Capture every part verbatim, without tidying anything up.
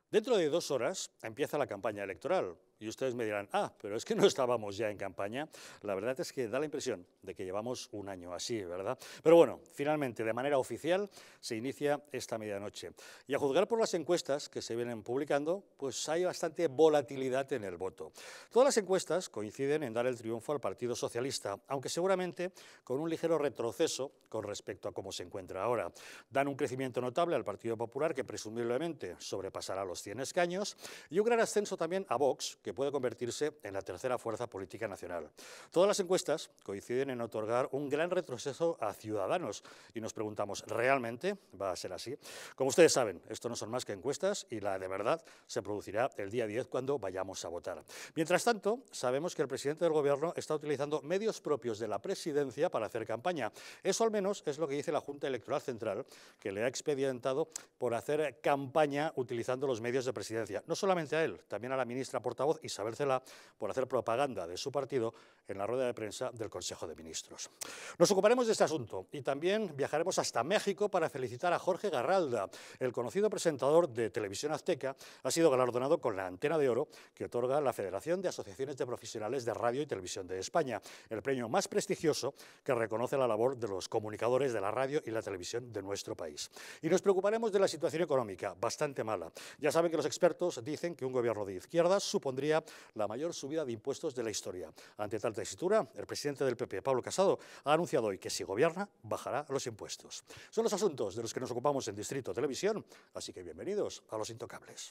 Dentro de dos horas empieza la campaña electoral y ustedes me dirán, ah, pero es que no estábamos ya en campaña. La verdad es que da la impresión de que llevamos un año así, ¿verdad? Pero bueno, finalmente, de manera oficial, se inicia esta medianoche. Y a juzgar por las encuestas que se vienen publicando, pues hay bastante volatilidad en el voto. Todas las encuestas coinciden en dar el triunfo al Partido Socialista, aunque seguramente con un ligero retroceso con respecto a cómo se encuentra ahora. Dan un crecimiento notable al Partido Popular, que presumiblemente sobrepasará los cien escaños, y un gran ascenso también a Vox, que puede convertirse en la tercera fuerza política nacional. Todas las encuestas coinciden en otorgar un gran retroceso a Ciudadanos y nos preguntamos, ¿realmente va a ser así? Como ustedes saben, esto no son más que encuestas y la de verdad se producirá el día diez cuando vayamos a votar. Mientras tanto, sabemos que el presidente del Gobierno está utilizando medios propios de la presidencia para hacer campaña. Eso al menos es lo que dice la Junta Electoral Central, que le ha expedientado por hacer campaña utilizando los medios de presidencia. No solamente a él, también a la ministra portavoz Isabel Celaá por hacer propaganda de su partido en la rueda de prensa del Consejo de Ministros. Nos ocuparemos de este asunto y también viajaremos hasta México para felicitar a Jorge Garralda. El conocido presentador de Televisión Azteca ha sido galardonado con la Antena de Oro que otorga la Federación de Asociaciones de Profesionales de Radio y Televisión de España, el premio más prestigioso que reconoce la labor de los comunicadores de la radio y la televisión de nuestro país. Y nos preocuparemos de la situación económica, bastante mala. Ya saben que los expertos dicen que un gobierno de izquierdas supondría la mayor subida de impuestos de la historia. Ante tal tesitura, el presidente del P P, Pablo Casado, ha anunciado hoy que si gobierna, bajará los impuestos. Son los asuntos de los que nos ocupamos en Distrito Televisión, así que bienvenidos a Los Intocables.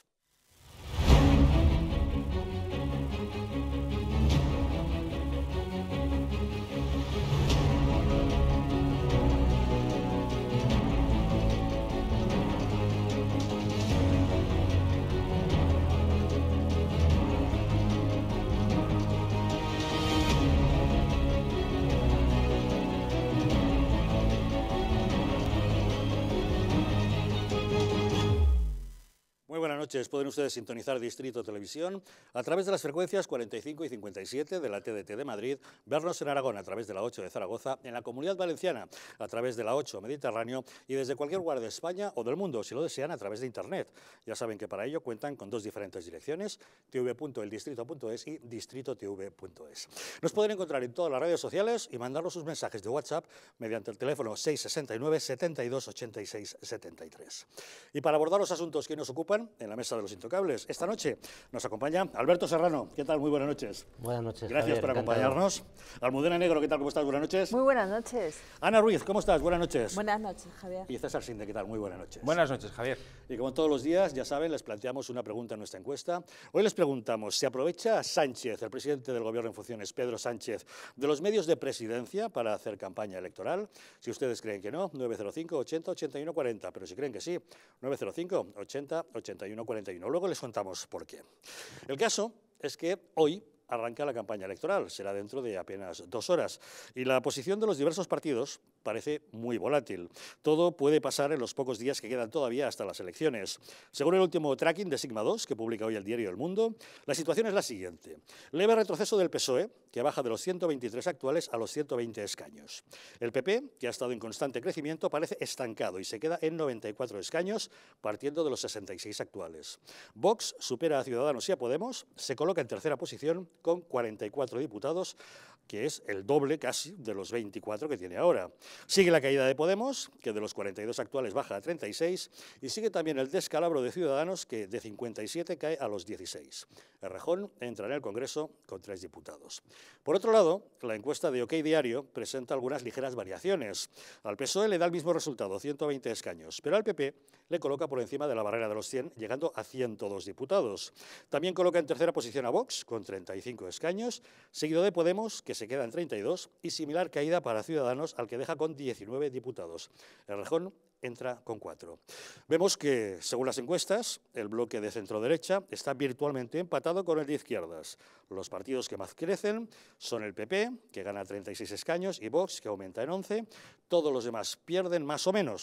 Muy buenas noches. Pueden ustedes sintonizar Distrito Televisión a través de las frecuencias cuarenta y cinco y cincuenta y siete de la T D T de Madrid, vernos en Aragón a través de la ocho de Zaragoza, en la Comunidad Valenciana a través de la ocho Mediterráneo y desde cualquier lugar de España o del mundo, si lo desean, a través de Internet. Ya saben que para ello cuentan con dos diferentes direcciones, t v punto el distrito punto es y distrito t v punto es. Nos pueden encontrar en todas las redes sociales y mandarnos sus mensajes de WhatsApp mediante el teléfono seis sesenta y nueve, setenta y dos, ochenta y seis, setenta y tres. Y para abordar los asuntos que nos ocupan en la mesa de Los Intocables, esta noche nos acompaña Alberto Serrano. ¿Qué tal? Muy buenas noches. Buenas noches, Gracias Javier, por encantado. acompañarnos. Almudena Negro, ¿qué tal? ¿Cómo estás? Buenas noches. Muy buenas noches. Ana Ruiz, ¿cómo estás? Buenas noches. Buenas noches, Javier. Y César Sinde, ¿qué tal? Muy buenas noches. Buenas noches, Javier. Y como todos los días, ya saben, les planteamos una pregunta en nuestra encuesta. Hoy les preguntamos, ¿se aprovecha Sánchez, el presidente del Gobierno en funciones, Pedro Sánchez, de los medios de presidencia para hacer campaña electoral? Si ustedes creen que no, nueve cero cinco, ochenta, ochenta y uno, cuarenta. Pero si creen que sí, nueve cero cinco, ochenta, ochenta y uno, cuarenta y uno. Luego les contamos por qué. El caso es que hoy arranca la campaña electoral, será dentro de apenas dos horas, y la posición de los diversos partidos parece muy volátil. Todo puede pasar en los pocos días que quedan todavía hasta las elecciones. Según el último tracking de Sigma dos, que publica hoy el diario El Mundo, la situación es la siguiente. Leve retroceso del P S O E, que baja de los ciento veintitrés actuales a los ciento veinte escaños. El P P, que ha estado en constante crecimiento, parece estancado y se queda en noventa y cuatro escaños, partiendo de los sesenta y seis actuales. Vox supera a Ciudadanos y a Podemos, se coloca en tercera posición con cuarenta y cuatro diputados, que es el doble casi de los veinticuatro que tiene ahora. Sigue la caída de Podemos, que de los cuarenta y dos actuales baja a treinta y seis, y sigue también el descalabro de Ciudadanos, que de cincuenta y siete cae a los dieciséis. Errejón entra en el Congreso con tres diputados. Por otro lado, la encuesta de OK Diario presenta algunas ligeras variaciones. Al P S O E le da el mismo resultado, ciento veinte escaños, pero al P P le coloca por encima de la barrera de los cien, llegando a ciento dos diputados. También coloca en tercera posición a Vox, con treinta y cinco escaños, seguido de Podemos, que se queda en treinta y dos, y similar caída para Ciudadanos, al que deja con diecinueve diputados. Errejón entra con cuatro. Vemos que, según las encuestas, el bloque de centro-derecha está virtualmente empatado con el de izquierdas. Los partidos que más crecen son el P P, que gana treinta y seis escaños, y Vox, que aumenta en once. Todos los demás pierden más o menos.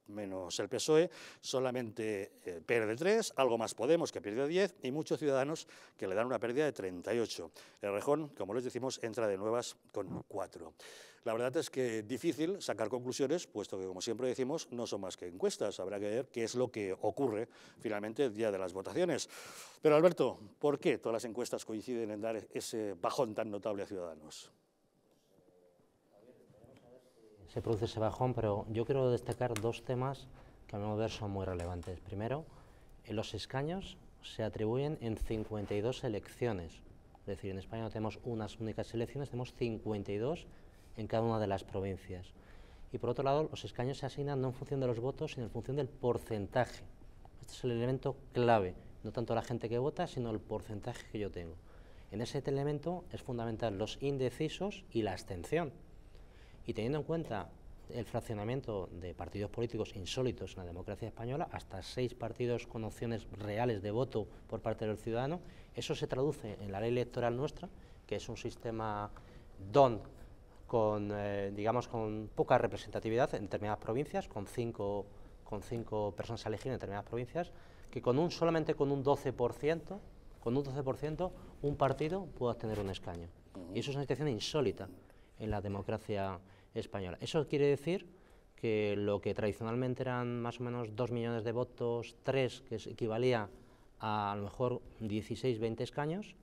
menos el P S O E, solamente eh, pierde tres, algo más Podemos, que pierde diez, y muchos Ciudadanos que le dan una pérdida de treinta y ocho. Errejón, como les decimos, entra de nuevas con cuatro. La verdad es que es difícil sacar conclusiones, puesto que, como siempre decimos, no son más que encuestas. Habrá que ver qué es lo que ocurre finalmente el día de las votaciones. Pero, Alberto, ¿por qué todas las encuestas coinciden en dar ese bajón tan notable a Ciudadanos? Se produce ese bajón, pero yo quiero destacar dos temas que a mi modo de ver son muy relevantes. Primero, en los escaños se atribuyen en cincuenta y dos elecciones. Es decir, en España no tenemos unas únicas elecciones, tenemos cincuenta y dos en cada una de las provincias. Y por otro lado, los escaños se asignan no en función de los votos, sino en función del porcentaje. Este es el elemento clave, no tanto la gente que vota, sino el porcentaje que yo tengo. En ese elemento es fundamental los indecisos y la abstención. Y teniendo en cuenta el fraccionamiento de partidos políticos insólitos en la democracia española, hasta seis partidos con opciones reales de voto por parte del ciudadano, eso se traduce en la ley electoral nuestra, que es un sistema D O N con, eh, digamos, con poca representatividad en determinadas provincias, con cinco, con cinco personas a elegir en determinadas provincias, que con un, solamente con un doce por ciento, con un doce por ciento, un partido puede obtener un escaño. Y eso es una situación insólita en la democracia española. Eso quiere decir que lo que tradicionalmente eran más o menos dos millones de votos, tres, que equivalía a a lo mejor dieciséis, veinte escaños,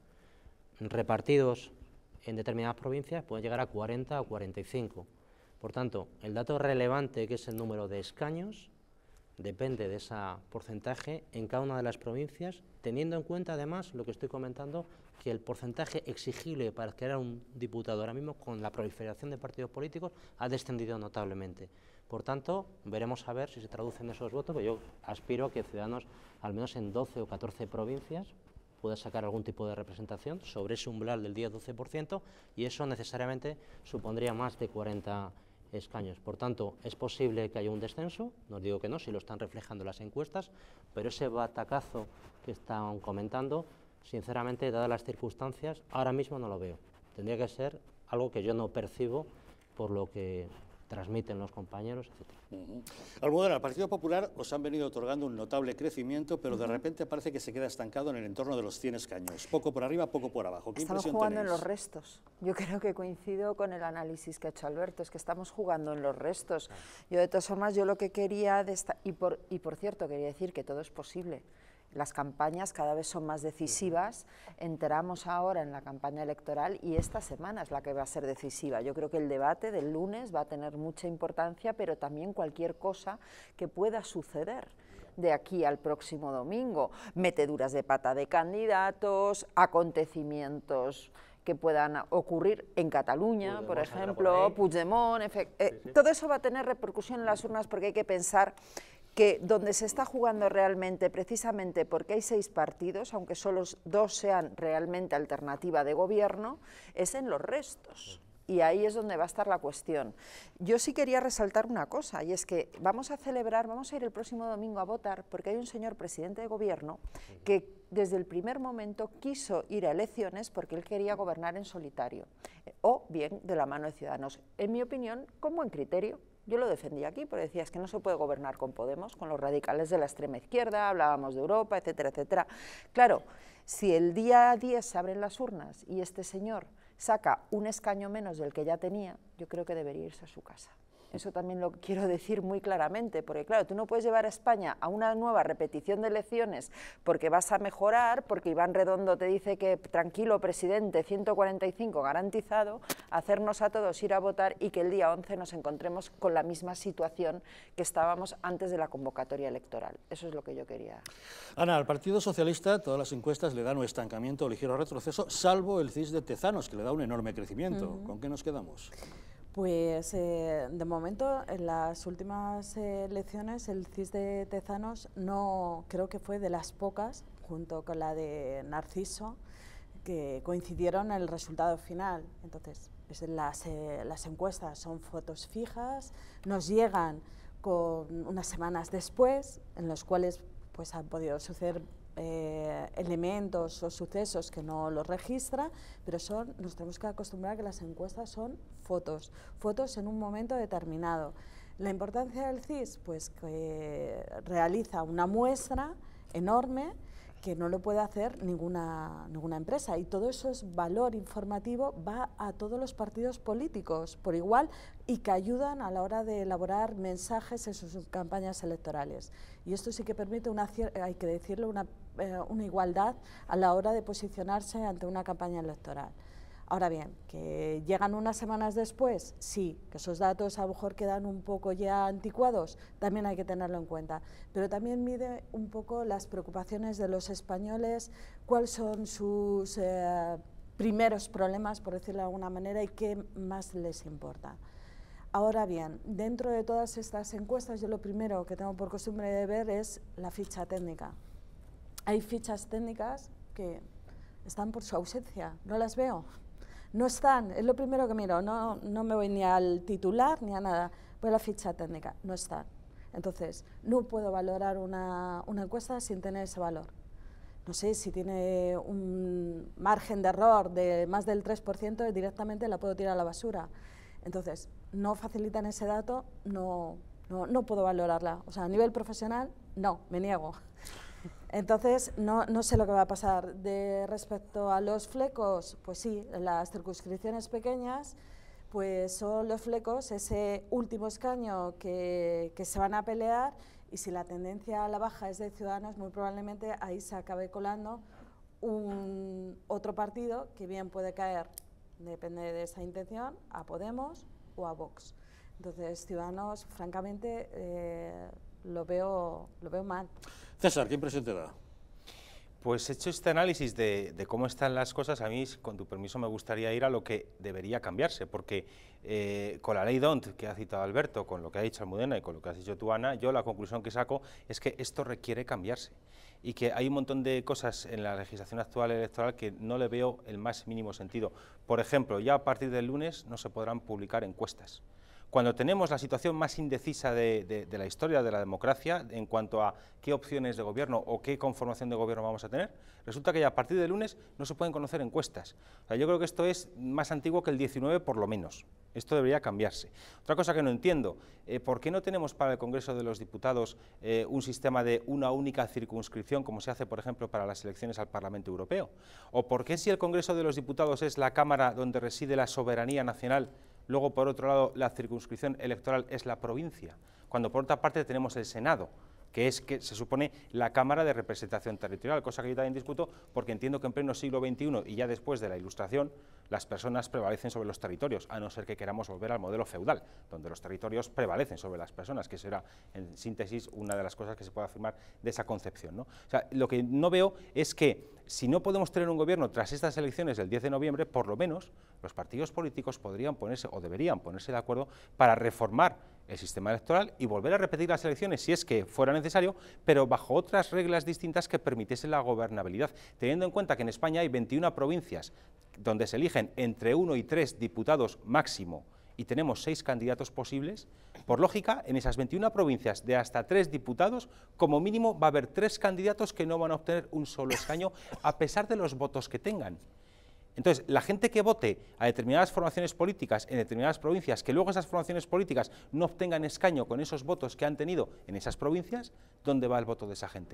repartidos en determinadas provincias, pueden llegar a cuarenta o cuarenta y cinco. Por tanto, el dato relevante, que es el número de escaños, depende de ese porcentaje en cada una de las provincias, teniendo en cuenta además lo que estoy comentando, que el porcentaje exigible para crear un diputado ahora mismo, con la proliferación de partidos políticos, ha descendido notablemente. Por tanto, veremos a ver si se traducen esos votos, pero yo aspiro a que Ciudadanos, al menos en doce o catorce provincias, pueda sacar algún tipo de representación sobre ese umbral del diez a doce por ciento, y eso necesariamente supondría más de cuarenta escaños. Por tanto, es posible que haya un descenso, no digo que no, si lo están reflejando las encuestas, pero ese batacazo que están comentando, sinceramente, dadas las circunstancias, ahora mismo no lo veo. Tendría que ser algo que yo no percibo por lo que transmiten los compañeros, etcétera. Uh-huh. Almudena, al Partido Popular os han venido otorgando un notable crecimiento, pero uh-huh. de repente parece que se queda estancado en el entorno de los cien escaños. Poco por arriba, poco por abajo. ¿Qué Estamos impresión jugando tenéis? En los restos. Yo creo que coincido con el análisis que ha hecho Alberto, es que estamos jugando en los restos. Yo, de todas formas, yo lo que quería, y por, y por cierto, quería decir que todo es posible. Las campañas cada vez son más decisivas, entramos ahora en la campaña electoral y esta semana es la que va a ser decisiva. Yo creo que el debate del lunes va a tener mucha importancia, pero también cualquier cosa que pueda suceder de aquí al próximo domingo, meteduras de pata de candidatos, acontecimientos que puedan ocurrir en Cataluña, Puigdemont, por ejemplo, por Puigdemont, eh, sí, sí. Todo eso va a tener repercusión en las urnas, porque hay que pensar que donde se está jugando realmente, precisamente porque hay seis partidos, aunque solo dos sean realmente alternativa de gobierno, es en los restos. Y ahí es donde va a estar la cuestión. Yo sí quería resaltar una cosa, y es que vamos a celebrar, vamos a ir el próximo domingo a votar, porque hay un señor presidente de gobierno que desde el primer momento quiso ir a elecciones porque él quería gobernar en solitario, o bien de la mano de Ciudadanos. En mi opinión, con buen criterio. Yo lo defendí aquí, porque decía, es que no se puede gobernar con Podemos, con los radicales de la extrema izquierda, hablábamos de Europa, etcétera, etcétera. Claro, si el día diez se abren las urnas y este señor saca un escaño menos del que ya tenía, yo creo que debería irse a su casa. Eso también lo quiero decir muy claramente, porque claro, tú no puedes llevar a España a una nueva repetición de elecciones porque vas a mejorar, porque Iván Redondo te dice que tranquilo, presidente, ciento cuarenta y cinco garantizado, hacernos a todos ir a votar y que el día once nos encontremos con la misma situación que estábamos antes de la convocatoria electoral. Eso es lo que yo quería. Ana, al Partido Socialista todas las encuestas le dan un estancamiento o ligero retroceso, salvo el C I S de Tezanos, que le da un enorme crecimiento. Uh-huh. ¿Con qué nos quedamos? Pues eh, de momento en las últimas eh, elecciones el C I S de Tezanos no creo que fue de las pocas, junto con la de Narciso, que coincidieron en el resultado final. Entonces es las, eh, las encuestas son fotos fijas, nos llegan con unas semanas después, en los cuales pues han podido suceder Eh, elementos o sucesos que no los registra, pero son, nos tenemos que acostumbrar a que las encuestas son fotos, fotos en un momento determinado. La importancia del C I S, pues que realiza una muestra enorme que no lo puede hacer ninguna, ninguna empresa, y todo eso es valor informativo, va a todos los partidos políticos por igual y que ayudan a la hora de elaborar mensajes en sus campañas electorales. Y esto sí que permite, una, hay que decirlo, una, eh, una igualdad a la hora de posicionarse ante una campaña electoral. Ahora bien, que llegan unas semanas después, sí, que esos datos a lo mejor quedan un poco ya anticuados, también hay que tenerlo en cuenta, pero también mide un poco las preocupaciones de los españoles, cuáles son sus eh, primeros problemas, por decirlo de alguna manera, y qué más les importa. Ahora bien, dentro de todas estas encuestas, yo lo primero que tengo por costumbre de ver es la ficha técnica. Hay fichas técnicas que están por su ausencia, no las veo. No están, es lo primero que miro, no, no me voy ni al titular ni a nada, voy a la ficha técnica, no están. Entonces, no puedo valorar una, una encuesta sin tener ese valor. No sé, si tiene un margen de error de más del tres por ciento, directamente la puedo tirar a la basura. Entonces, no facilitan ese dato, no, no, no puedo valorarla. O sea, a nivel profesional, no, me niego. Entonces, no, no sé lo que va a pasar. De respecto a los flecos, pues sí, las circunscripciones pequeñas, pues son los flecos, ese último escaño que, que se van a pelear, y si la tendencia a la baja es de Ciudadanos, muy probablemente ahí se acabe colando un otro partido que bien puede caer, depende de esa intención, a Podemos o a Vox. Entonces, Ciudadanos, francamente, eh, lo veo, lo veo mal. César, ¿qué impresión te da? Pues hecho este análisis de, de cómo están las cosas, a mí, con tu permiso, me gustaría ir a lo que debería cambiarse, porque eh, con la ley D O N T que ha citado Alberto, con lo que ha dicho Almudena y con lo que has dicho tú, Ana, yo la conclusión que saco es que esto requiere cambiarse y que hay un montón de cosas en la legislación actual electoral que no le veo el más mínimo sentido. Por ejemplo, ya a partir del lunes no se podrán publicar encuestas. Cuando tenemos la situación más indecisa de, de, de la historia de la democracia en cuanto a qué opciones de gobierno o qué conformación de gobierno vamos a tener, resulta que ya a partir del lunes no se pueden conocer encuestas. O sea, yo creo que esto es más antiguo que el diecinueve por lo menos. Esto debería cambiarse. Otra cosa que no entiendo, eh, ¿por qué no tenemos para el Congreso de los Diputados eh, un sistema de una única circunscripción, como se hace, por ejemplo, para las elecciones al Parlamento Europeo? ¿O por qué, si el Congreso de los Diputados es la Cámara donde reside la soberanía nacional, luego, por otro lado, la circunscripción electoral es la provincia, cuando por otra parte tenemos el Senado, que es que se supone la Cámara de Representación Territorial, cosa que yo también discuto, porque entiendo que en pleno siglo veintiuno y ya después de la Ilustración, las personas prevalecen sobre los territorios, a no ser que queramos volver al modelo feudal, donde los territorios prevalecen sobre las personas, que será, en síntesis, una de las cosas que se puede afirmar de esa concepción, ¿no? O sea, lo que no veo es que, si no podemos tener un gobierno tras estas elecciones del diez de noviembre, por lo menos los partidos políticos podrían ponerse, o deberían ponerse de acuerdo, para reformar el sistema electoral y volver a repetir las elecciones si es que fuera necesario, pero bajo otras reglas distintas que permitiesen la gobernabilidad, teniendo en cuenta que en España hay veintiuna provincias donde se eligen entre uno y tres diputados máximo y tenemos seis candidatos posibles. Por lógica, en esas veintiuna provincias de hasta tres diputados, como mínimo va a haber tres candidatos que no van a obtener un solo escaño a pesar de los votos que tengan. Entonces, la gente que vote a determinadas formaciones políticas en determinadas provincias, que luego esas formaciones políticas no obtengan escaño con esos votos que han tenido en esas provincias, ¿dónde va el voto de esa gente?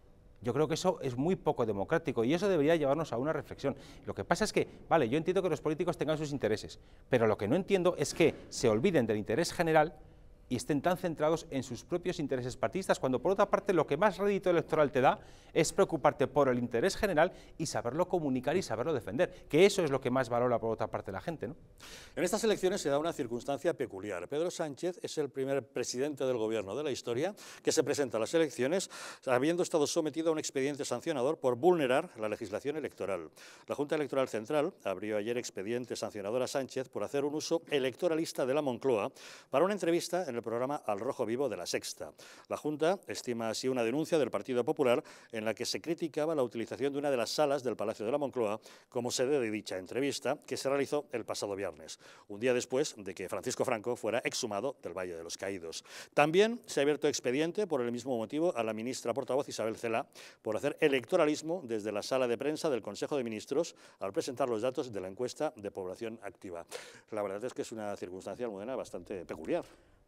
Yo creo que eso es muy poco democrático y eso debería llevarnos a una reflexión. Lo que pasa es que, vale, yo entiendo que los políticos tengan sus intereses, pero lo que no entiendo es que se olviden del interés general y estén tan centrados en sus propios intereses partidistas, cuando por otra parte lo que más rédito electoral te da es preocuparte por el interés general y saberlo comunicar y saberlo defender, que eso es lo que más valora por otra parte la gente, ¿no? En estas elecciones se da una circunstancia peculiar. Pedro Sánchez es el primer presidente del gobierno de la historia que se presenta a las elecciones habiendo estado sometido a un expediente sancionador por vulnerar la legislación electoral. La Junta Electoral Central abrió ayer expediente sancionador a Sánchez por hacer un uso electoralista de la Moncloa para una entrevista en el programa Al Rojo Vivo de La Sexta. La Junta estima así una denuncia del Partido Popular en la que se criticaba la utilización de una de las salas del Palacio de la Moncloa como sede de dicha entrevista, que se realizó el pasado viernes, un día después de que Francisco Franco fuera exhumado del Valle de los Caídos. También se ha abierto expediente por el mismo motivo a la ministra portavoz Isabel Celaá por hacer electoralismo desde la sala de prensa del Consejo de Ministros al presentar los datos de la encuesta de población activa. La verdad es que es una circunstancia, Almudena, bastante peculiar.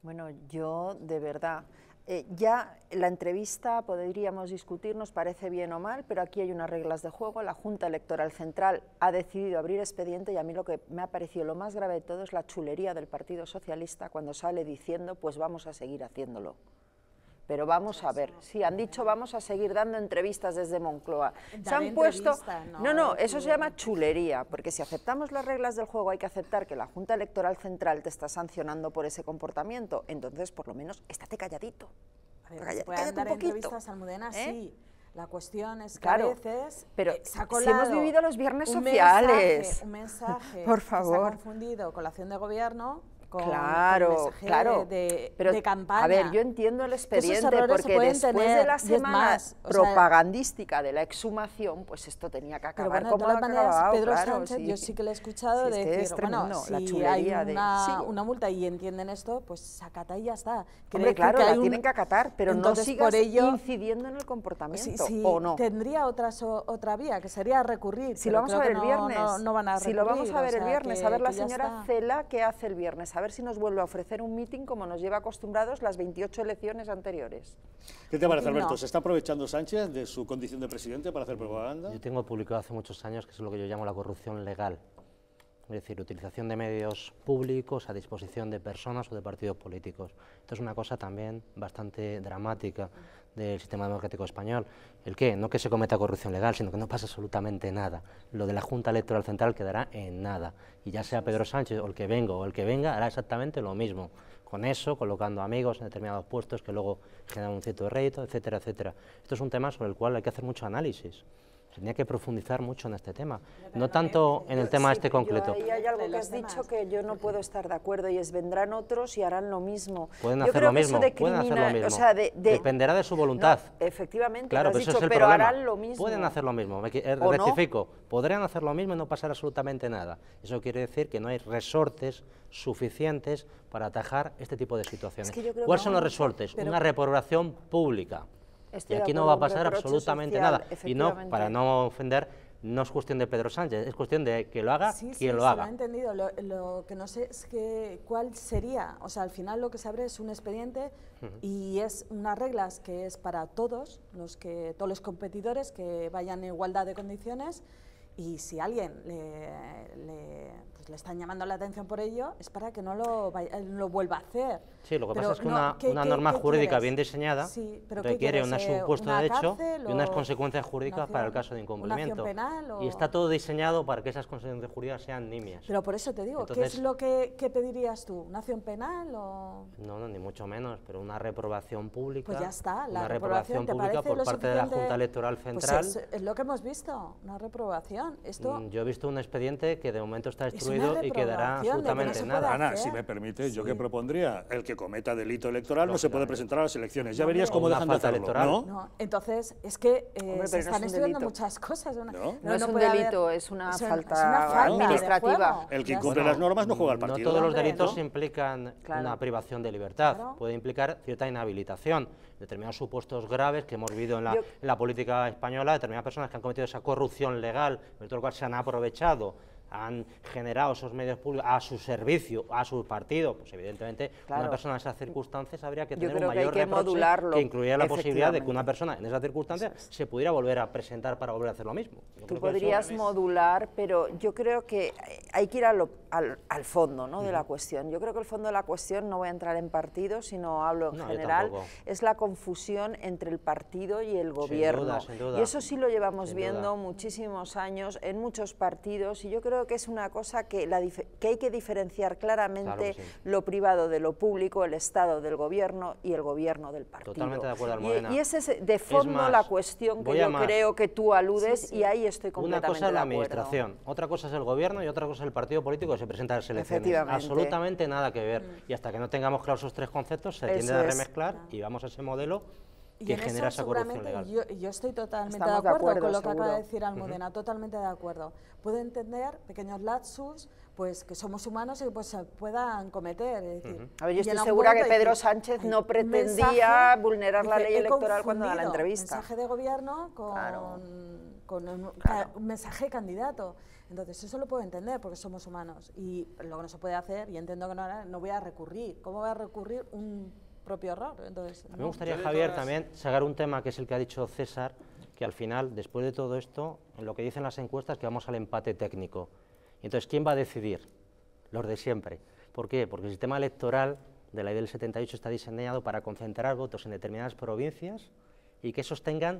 Bueno, yo de verdad, eh, ya la entrevista podríamos discutir, nos parece bien o mal, pero aquí hay unas reglas de juego, la Junta Electoral Central ha decidido abrir expediente y a mí lo que me ha parecido lo más grave de todo es la chulería del Partido Socialista cuando sale diciendo pues vamos a seguir haciéndolo. Pero vamos a ver, sí, han dicho vamos a seguir dando entrevistas desde Moncloa. Se han puesto... No, no, eso se llama chulería, porque si aceptamos las reglas del juego hay que aceptar que la Junta Electoral Central te está sancionando por ese comportamiento, entonces por lo menos estate calladito. A ver, Cállate, se pueden cállate dar un poquito. entrevistas, Almudena, ¿Eh? sí. La cuestión es que Claro, a veces pero eh, se ha si colado hemos vivido los viernes un sociales. mensaje, un mensaje Por que se ha favor. confundido con la acción de gobierno, con Claro, un mensaje claro, de, de, pero de campaña. a ver, yo entiendo el expediente errores se porque pueden después tener, de la y es semana más, o sea, propagandística de la exhumación, pues esto tenía que Pero acabar bueno, de como todas ha maneras, acabado, Pedro claro, Sánchez, sí. yo sí que le he escuchado Sí, de es que es decir, bueno, tremendo, la si hay chulería de- una, sí. una multa y entienden esto, pues se acata y ya está. Quiere Hombre, decir claro, que la hay un- tienen que acatar, pero Entonces, no sigas por ello, incidiendo en el comportamiento, Sí, sí, ¿o no? tendría otra, so- otra vía, que sería recurrir. Si pero lo vamos a creo ver el que no- viernes, No, no van a si lo vamos recurrir, a ver o el sea, viernes, que- a ver la que ya señora está. Cela qué hace el viernes, a ver si nos vuelve a ofrecer un meeting como nos lleva acostumbrados las veintiocho elecciones anteriores. ¿Qué te parece, Aquí no. Alberto? ¿Se está aprovechando Sánchez de su condición de presidente para hacer propaganda? Yo tengo publicado hace muchos años que es lo que yo llamo la corrupción legal, es decir, utilización de medios públicos a disposición de personas o de partidos políticos. Esto es una cosa también bastante dramática del sistema democrático español. ¿El qué? No que se cometa corrupción legal, sino que no pasa absolutamente nada. Lo de la Junta Electoral Central quedará en nada. Y ya sea Pedro Sánchez o el que venga o el que venga, hará exactamente lo mismo. Con eso, colocando amigos en determinados puestos que luego generan un cierto rédito, etcétera, etcétera. Esto es un tema sobre el cual hay que hacer mucho análisis. Se tenía que profundizar mucho en este tema, no tanto en el tema Sí, este pero concreto. Yo ahí hay algo De que los has dicho temas. que yo no puedo estar de acuerdo y es vendrán otros y harán lo mismo. Pueden Yo hacer creo lo que eso mismo, de pueden hacer lo criminal- mismo. o sea, de- de- Dependerá de su voluntad. No, efectivamente, Claro, lo has pero ese dicho, es el pero problema. harán lo mismo. Pueden hacer lo mismo, me, qui- eh, ¿O no? rectifico, podrían hacer lo mismo y no pasar absolutamente nada. Eso quiere decir que no hay resortes suficientes para atajar este tipo de situaciones. que yo creo ¿Cuáles que son no, los resortes? pero- Una reprobación pública. Estoy Y de aquí no acuerdo, va a un pasar reproche absolutamente social, nada. Y no, efectivamente. para no ofender, no es cuestión de Pedro Sánchez, es cuestión de que lo haga Sí, sí, quien lo sí, haga. lo he entendido. Lo, lo que no sé es que cuál sería. O sea, al final lo que se abre es un expediente y es unas reglas que es para todos los que todos los competidores que vayan en igualdad de condiciones. Y si alguien le, le, pues le están llamando la atención por ello, es para que no lo, vaya- lo vuelva a hacer. Sí, lo que Pero pasa es que no, una, ¿qué- una qué- norma qué jurídica quieres? bien diseñada Sí, pero ¿qué requiere quieres, un eh, supuesto una de hecho cárcel y unas o consecuencias jurídicas para el una caso de acción- incumplimiento. una acción penal o- Y está todo diseñado para que esas consecuencias jurídicas sean nimias. Pero por eso te digo, ¿qué Entonces- es lo que, que pedirías tú? ¿Una acción penal o...? No, no, ni mucho menos, pero una reprobación pública. Pues ya está, la una reprobación, ¿te pública parece por lo parte de la suficiente? Junta Electoral Pues Central. es, es lo que hemos visto, una reprobación. Esto Mm, Yo he visto un expediente que de momento está Es una destruido y quedará reprobación de que no absolutamente se nada. puede Ana, hacer. si me permite, yo Sí. que propondría, el que cometa delito electoral no se puede Lógicamente. presentar a las elecciones. Ya No, verías hombre. cómo O una dejan de falta hacerlo, electoral. ¿no? no, entonces es que eh, pero se no están es un estudiando delito. muchas cosas. Una- No. No es un puede haber- delito, es una es un- falta es una falta de administrativa. juego, El que ya incumple está. las normas no juega al No partido. todos los Hombre, delitos ¿no? implican Claro. una privación de libertad, Claro. puede implicar cierta inhabilitación, determinados supuestos graves que hemos vivido en la, Yo- en la política española, determinadas personas que han cometido esa corrupción legal, por lo cual se han aprovechado, han generado esos medios públicos a su servicio, a su partido, pues evidentemente Claro. una persona en esas circunstancias habría que Yo tener un creo que hay mayor que reproche modularlo, que incluiría la posibilidad de que efectivamente. una persona en esas circunstancias se pudiera volver a presentar para volver a hacer lo mismo. Yo Tú creo que eso- podrías modular, pero yo creo que hay que ir a lo- al, al fondo, ¿no? de la cuestión. Yo creo que el fondo de la cuestión, no voy a entrar en partidos, sino hablo en No, yo general, tampoco. es la confusión entre el partido y el gobierno. duda, sin duda. Y eso sí lo llevamos Sin viendo duda. muchísimos años en muchos partidos y yo creo que es una cosa que, la dif- que hay que diferenciar claramente Claro que sí. lo privado de lo público, el Estado del gobierno y el gobierno del partido. Totalmente de acuerdo, Y- Almudena. Y, ese es de fondo más, la cuestión que voy a yo más. creo que tú aludes Sí, sí. y ahí estoy Una completamente cosa es la de acuerdo. administración, otra cosa es el gobierno y otra cosa es el partido político que se presenta a las elecciones. Efectivamente. Absolutamente nada que ver. Y hasta que no tengamos claros esos tres conceptos se Eso tienden a es. remezclar y vamos a ese modelo Y que en genera eso esa corrupción seguramente legal. Yo, yo estoy totalmente Estamos de de acuerdo, acuerdo, con lo que acaba de seguro. decir Almudena, totalmente de acuerdo. Puedo entender pequeños lapsus, pues que somos humanos y pues se puedan cometer. Es decir, A ver, yo y estoy en algún segura que momento Pedro decir, Sánchez hay no un pretendía mensaje, vulnerar la dice, ley "He electoral cuando da la confundido entrevista". mensaje de gobierno con, Claro. con un, Claro. un mensaje candidato. Entonces, eso lo puedo entender porque somos humanos. Y lo que no se puede hacer, y entiendo que no, no voy a recurrir. ¿Cómo voy a recurrir un propio error? Entonces, A mí no. me gustaría, Yo de Javier, todas- también sacar un tema que es el que ha dicho César, que al final, después de todo esto, en lo que dicen las encuestas, que vamos al empate técnico. Y entonces, ¿quién va a decidir? Los de siempre. ¿Por qué? Porque el sistema electoral de la ley del setenta y ocho está diseñado para concentrar votos en determinadas provincias y que esos tengan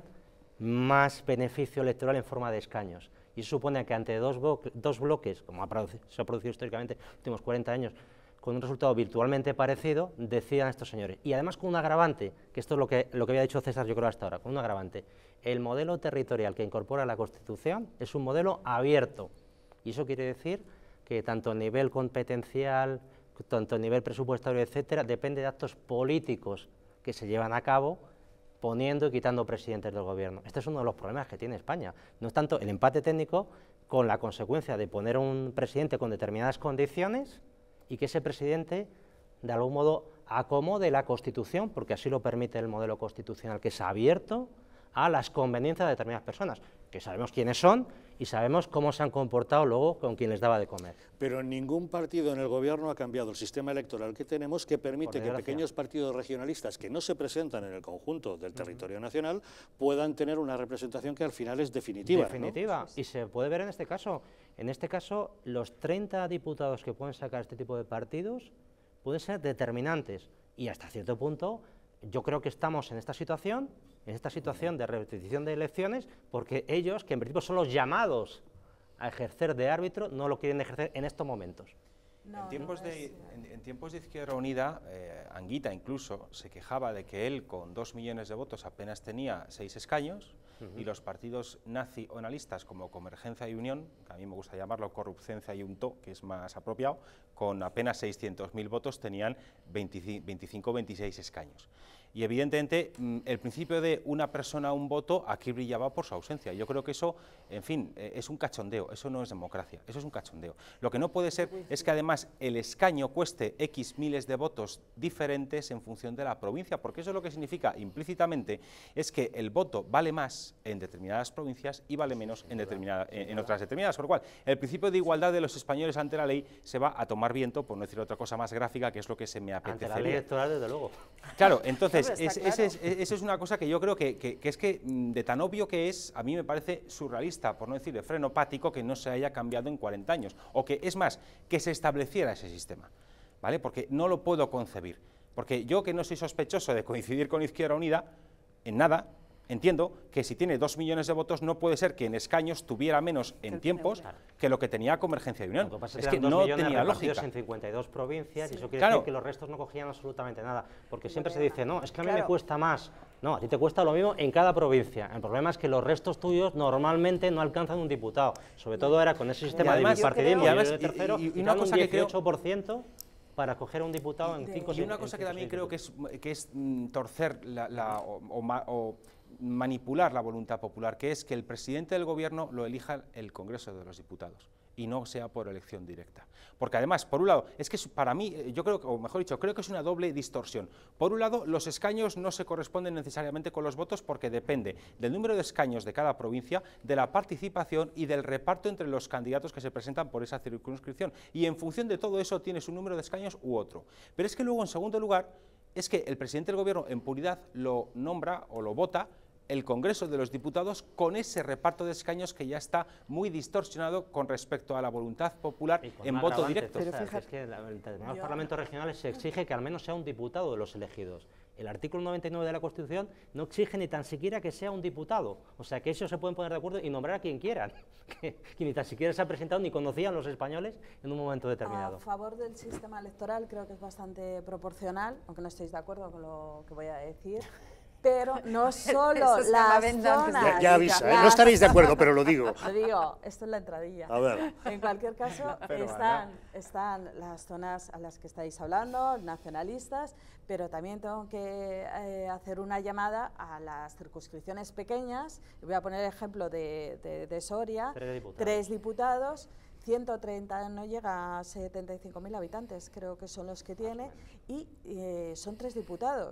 más beneficio electoral en forma de escaños. Y eso supone que ante dos, dos bloques, como ha se ha producido históricamente en los últimos cuarenta años, con un resultado virtualmente parecido, decidan estos señores. Y además con un agravante, que esto es lo que, lo que había dicho César yo creo hasta ahora, con un agravante. El modelo territorial que incorpora la Constitución es un modelo abierto. Y eso quiere decir que tanto a nivel competencial, tanto a nivel presupuestario, etcétera, depende de actos políticos que se llevan a cabo poniendo y quitando presidentes del gobierno. Este es uno de los problemas que tiene España. No es tanto el empate técnico con la consecuencia de poner un presidente con determinadas condiciones y que ese presidente, de algún modo, acomode la Constitución, porque así lo permite el modelo constitucional, que es abierto a las conveniencias de determinadas personas, que sabemos quiénes son y sabemos cómo se han comportado luego con quien les daba de comer. Pero ningún partido en el gobierno ha cambiado el sistema electoral que tenemos, que permite que desgracia. pequeños partidos regionalistas que no se presentan en el conjunto del territorio nacional puedan tener una representación que al final es definitiva. ¿no? Definitiva. Y se puede ver en este caso. En este caso, los treinta diputados que pueden sacar este tipo de partidos pueden ser determinantes. Y hasta cierto punto, yo creo que estamos en esta situación, en esta situación de repetición de elecciones, porque ellos, que en principio son los llamados a ejercer de árbitro, no lo quieren ejercer en estos momentos. No, en, tiempos no de, es- en, en tiempos de Izquierda Unida, eh, Anguita incluso se quejaba de que él con dos millones de votos apenas tenía seis escaños y los partidos nazi o analistas como Convergencia y Unión, que a mí me gusta llamarlo Corrupcencia y Unto, que es más apropiado, con apenas seiscientos mil votos tenían veinticinco o veintiséis escaños. Y evidentemente mm, el principio de una persona un voto aquí brillaba por su ausencia. Yo creo que eso, en fin, eh, es un cachondeo, eso no es democracia, eso es un cachondeo. Lo que no puede ser es que además el escaño cueste X miles de votos diferentes en función de la provincia, porque eso lo que significa implícitamente es que el voto vale más en determinadas provincias y vale menos en, determinada, en, en otras determinadas. Con lo cual, el principio de igualdad de los españoles ante la ley se va a tomar viento, por no decir otra cosa más gráfica, que es lo que se me Ante apetecería. la ley electoral, desde luego. Claro, entonces, Hombre, está es- ese claro. es- eso es una cosa que yo creo que, que- que es que mm, de tan obvio que es, a mí me parece surrealista, por no decir de frenopático, que no se haya cambiado en cuarenta años, o que, es más, que se estableciera ese sistema, ¿vale? Porque no lo puedo concebir, porque yo, que no soy sospechoso de coincidir con Izquierda Unida, en nada, entiendo que si tiene dos millones de votos no puede ser que en escaños tuviera menos en tiempos que lo que tenía Convergencia y Unión. Lo que pasa Es es que que eran dos no millones tenía repartidos lógica. en cincuenta y dos provincias, y eso quiere Claro. decir que los restos no cogían absolutamente nada, porque siempre se dice, no, es que a mí Claro. me cuesta más. No, a ti te cuesta lo mismo en cada provincia. El problema es que los restos tuyos normalmente no alcanzan un diputado. Sobre todo era con ese sistema además- de bipartidismo y y además- de tercero, y- y y una dan cosa un que creo- dieciocho por ciento para coger a un diputado en de- cinco Y una cosa que también creo que es, que es mm, torcer la, la- o, o ma- o manipular la voluntad popular, que es que el presidente del gobierno lo elija el Congreso de los Diputados y no sea por elección directa. Porque además, por un lado, es que es- para mí, eh, yo creo, que- o mejor dicho, creo que es una doble distorsión. Por un lado, los escaños no se corresponden necesariamente con los votos porque depende del número de escaños de cada provincia, de la participación y del reparto entre los candidatos que se presentan por esa circunscripción. Y en función de todo eso tienes un número de escaños u otro. Pero es que luego, en segundo lugar, es que el presidente del gobierno en puridad lo nombra o lo vota el Congreso de los Diputados con ese reparto de escaños que ya está muy distorsionado con respecto a la voluntad popular Y con en un voto agravante, directo. César, Pero que es fíjate- que en la- en determinados Yo- parlamentos regionales se exige que al menos sea un diputado de los elegidos. El artículo noventa y nueve de la Constitución no exige ni tan siquiera que sea un diputado. O sea, que ellos se pueden poner de acuerdo y nombrar a quien quieran. Que, que ni tan siquiera se ha presentado ni conocían los españoles en un momento determinado. A favor del sistema electoral creo que es bastante proporcional, aunque no estéis de acuerdo con lo que voy a decir, pero no solo Eso se llama las venda antes de- zonas... Ya, ya avisa, ¿eh? las- no estaréis de acuerdo, pero lo digo. Lo digo, esto es la entradilla. A ver. En cualquier caso, Pero, están, están las zonas a las que estáis hablando, nacionalistas, pero también tengo que eh, hacer una llamada a las circunscripciones pequeñas. Voy a poner el ejemplo de, de- de Soria, Tres diputados. tres diputados, ciento treinta, no llega a setenta y cinco mil habitantes, creo que son los que tiene, y eh, son tres diputados.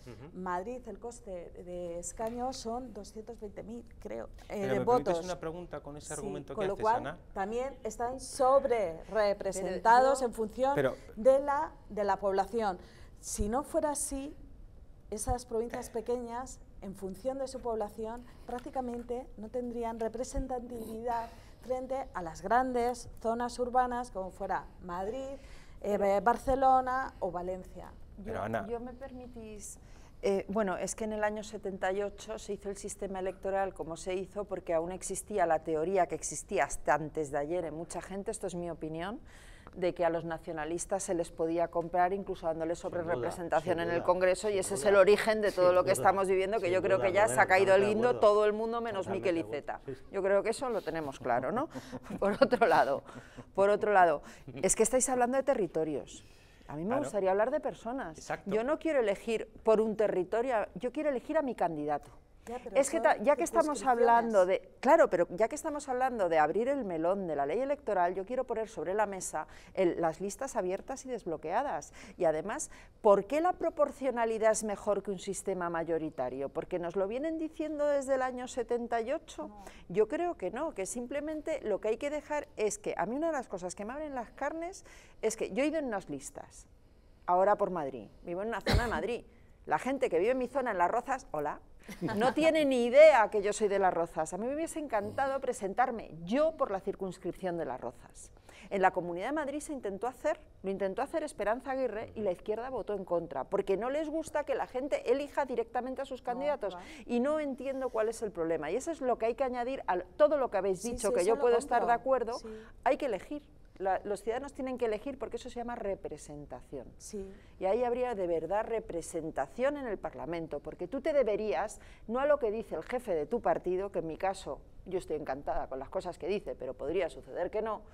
Uh-huh. Madrid, el coste de escaños son doscientos veinte mil, creo, eh, Pero de ¿me votos. permites una pregunta con ese Sí, argumento con que lo haces, cual, Ana? también están sobre representados yo, en función pero, de, la, de la población. Si no fuera así, esas provincias pequeñas, en función de su población, prácticamente no tendrían representatividad frente a las grandes zonas urbanas, como fuera Madrid, eh, Barcelona o Valencia. Pero, yo, Ana, yo me permitís... Eh, bueno, es que en el año setenta y ocho se hizo el sistema electoral como se hizo porque aún existía la teoría que existía hasta antes de ayer en mucha gente, esto es mi opinión, de que a los nacionalistas se les podía comprar incluso dándoles sobre representación en el Congreso, y ese es el origen de todo lo que estamos viviendo, que yo creo que ya se ha caído el guindo todo el mundo menos Miquel Iceta. Yo creo que eso lo tenemos claro, ¿no? Por otro lado, por otro lado, es que estáis hablando de territorios. A mí me Claro. gustaría hablar de personas. Exacto. Yo no quiero elegir por un territorio, yo quiero elegir a mi candidato. Ya, pero Es que son ta- ya que estamos hablando de, claro, pero ya que estamos hablando de abrir el melón de la ley electoral, yo quiero poner sobre la mesa el- las listas abiertas y desbloqueadas. Y además, ¿por qué la proporcionalidad es mejor que un sistema mayoritario? ¿Porque nos lo vienen diciendo desde el año setenta y ocho? No. Yo creo que no, que simplemente lo que hay que dejar es que, a mí una de las cosas que me abren las carnes es que yo he ido en unas listas, ahora por Madrid, vivo en una zona de Madrid, la gente que vive en mi zona, en Las Rozas, hola, no tiene ni idea que yo soy de Las Rozas. A mí me hubiese encantado presentarme yo por la circunscripción de Las Rozas. En la Comunidad de Madrid se intentó hacer, lo intentó hacer Esperanza Aguirre y la izquierda votó en contra, porque no les gusta que la gente elija directamente a sus candidatos, claro. y no entiendo cuál es el problema. Y eso es lo que hay que añadir a todo lo que habéis Sí, dicho, sí, que eso yo lo puedo compro. estar de acuerdo, Sí. hay que elegir. La- los ciudadanos tienen que elegir porque eso se llama representación. Sí. Y ahí habría de verdad representación en el Parlamento, porque tú te deberías, no a lo que dice el jefe de tu partido, que en mi caso yo estoy encantada con las cosas que dice, pero podría suceder que no,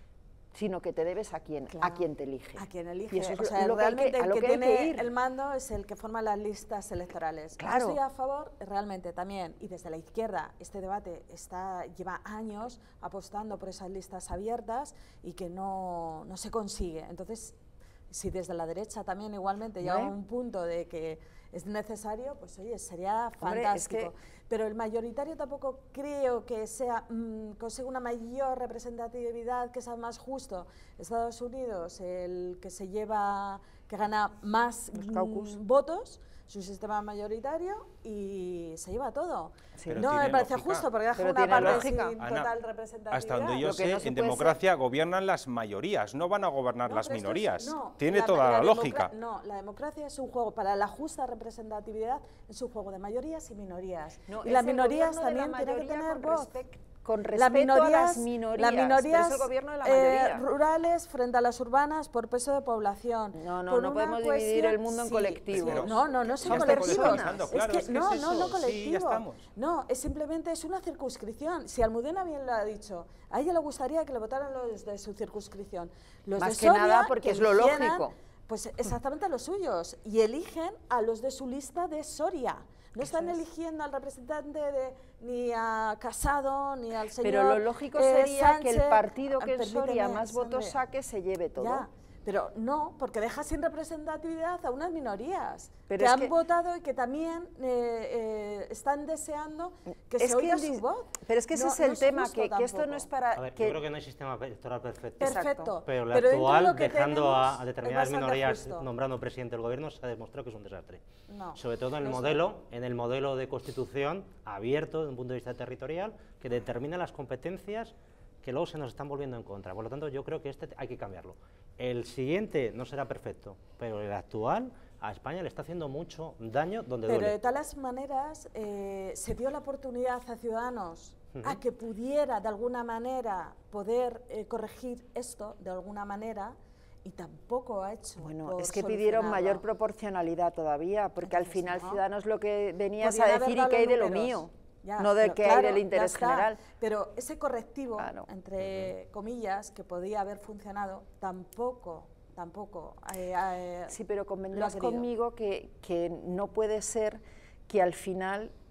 sino que te debes a quien, Claro, a quien te elige. A quien elige. Y eso es o lo- sea, lo que hay que- realmente a el lo que, que hay que tiene ir. el mando es el que forma las listas electorales. Yo Claro. estoy a favor, realmente también, y desde la izquierda este debate está, lleva años apostando por esas listas abiertas y que no, no se consigue. Entonces, si desde la derecha también igualmente llega a Hombre. un punto de que es necesario, pues oye, sería Hombre, es fantástico. que- Pero el mayoritario tampoco creo que sea mm, consiga una mayor representatividad, que sea más justo. Estados Unidos, el que se lleva, que gana más Los mm, caucus. votos, su sistema mayoritario, y se lleva todo. Pero no me tiene parece lógica. justo, porque deja Pero una tiene parte lógica. sin Ana, total representatividad. hasta donde yo Lo que sé, no se en puede democracia gobiernan las mayorías, no van a gobernar No, las pero esto es- minorías. no, Tiene toda la, democra- lógica. No, la democracia es un juego, para la justa representatividad, es un juego de mayorías y minorías. No, y es las el minorías gobierno de la también tienen que mayoría tener con voz. respect- con Las respeto a las minorías, minorías, las pero minorías es el gobierno de la eh, mayoría. rurales frente a las urbanas por peso de población. No, no, Con no una podemos dividir cohesión- el mundo en sí, colectivos. sí, no, no, no son Ya estamos colectivos. colectivizando, Es claro, que, es que no, es no, no eso. Sí, ya colectivo. estamos. No, es simplemente es una circunscripción. Si Almudena bien lo ha dicho, a ella le gustaría que le votaran los de su circunscripción. Los Más de que Soria, nada porque es lo eligieran, lógico. Pues exactamente los suyos. Y eligen a los de su lista de Soria. No están es. eligiendo al representante de, ni a Casado, ni al señor Pero lo lógico eh, sería que el Sánchez. partido que en Permíteme, Soria más votos Sandra. saque se lleve todo. Ya, pero no, porque deja sin representatividad a unas minorías Pero que es han que- votado y que también eh, eh, están deseando que Es se oiga el su dis- voz. Pero es que ese No- es el no es tema, justo que, que esto no tampoco. es para... A ver, que- yo creo que no hay sistema electoral perfecto. Exacto. Perfecto. Pero el dentro de actual, lo que dejando tenemos, a, a es determinadas bastante minorías justo. nombrando presidente del gobierno, se ha demostrado que es un desastre. No, Sobre todo en el no es modelo, en el modelo de constitución abierto desde un punto de vista territorial, que determina las competencias que luego se nos están volviendo en contra. Por lo tanto, yo creo que este hay que cambiarlo. El siguiente no será perfecto, pero el actual a España le está haciendo mucho daño donde Pero duele. de todas maneras eh, se dio la oportunidad a Ciudadanos Ujú. a que pudiera de alguna manera poder eh, corregir esto de alguna manera y tampoco ha hecho. Bueno, por es que pidieron solucionarlo. mayor proporcionalidad todavía, porque al Entonces, final ¿no? Ciudadanos lo que venías Podían a haber decir y dado que hay de lo números. mío, Ya, no de pero que hay claro, del ya interés está. general. Pero ese correctivo, Claro. entre comillas, que podía haber funcionado, tampoco, tampoco. eh, eh, Sí, pero lo ha convendrás querido. conmigo que, que no puede ser que al final